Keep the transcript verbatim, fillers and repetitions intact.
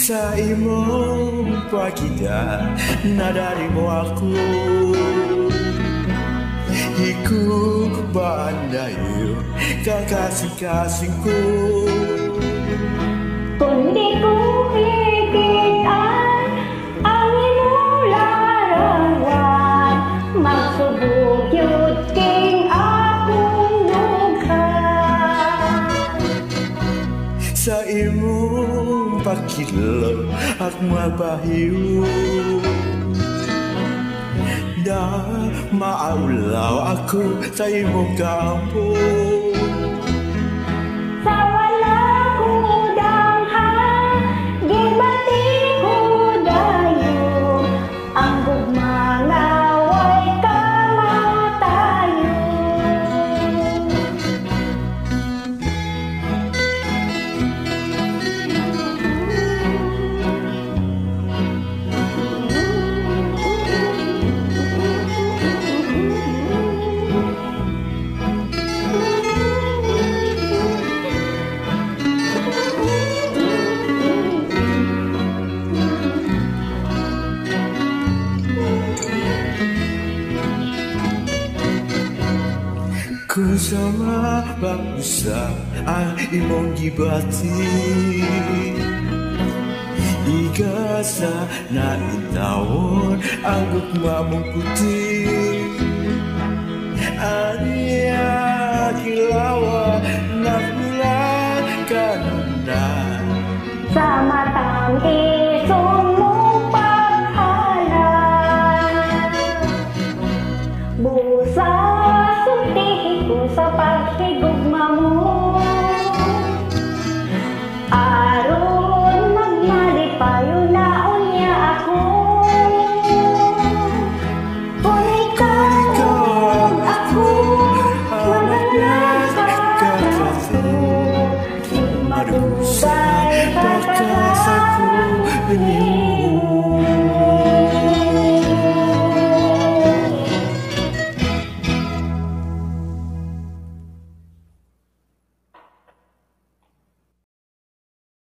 Sa imong pagkita nadari mo ako, iku bandayo kakasing-kasing ko. Kundi ko higitan ang imong larawan, magsubog yun king akong lughan. Sa imong pagkilaw at mabahiw, na maulaw ako sa imong kampo. Sa walang udang ha, gibati ko dayo, ang gugma nga way kamatayo. Kung sama bangsa ang imong gibati, igasa na itawon ang gugma mong puti. Aniya kilawa